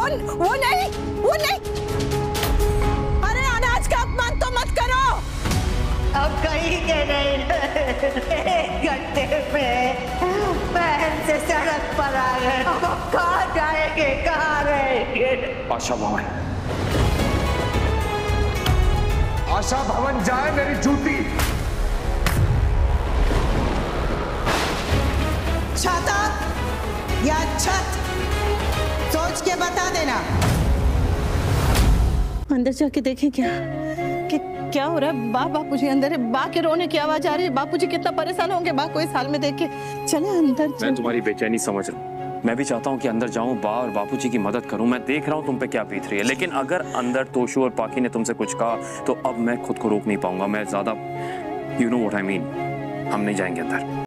वो नहीं। अरे अनाज का अपमान तो मत करो। अब कहीं के नहीं, 1 घंटे में बहन से सड़क पर आ गए। अब कहाँ जाएंगे, कहाँ रहेंगे? आशा भवन, आशा भवन जाए मेरी जूती। छाता या छत सोच के बता देना। अंदर जाके देखें क्या हो रहा है। बापूजी अंदर है। बा के रोने की आवाज आ रही है। बापूजी कितना परेशान होंगे बा को इस हाल में देख के। चले अंदर। मैं तुम्हारी बेचैनी समझ रहा हूँ। मैं भी चाहता हूँ कि अंदर जाऊँ, बा और बापूजी की मदद करूँ। मैं देख रहा हूँ तुम पे क्या बीत रही है, लेकिन अगर अंदर तोशू और पाकी ने तुमसे कुछ कहा तो अब मैं खुद को रोक नहीं पाऊंगा। मैं ज्यादा, you know what I mean. हम नहीं जाएंगे अंदर।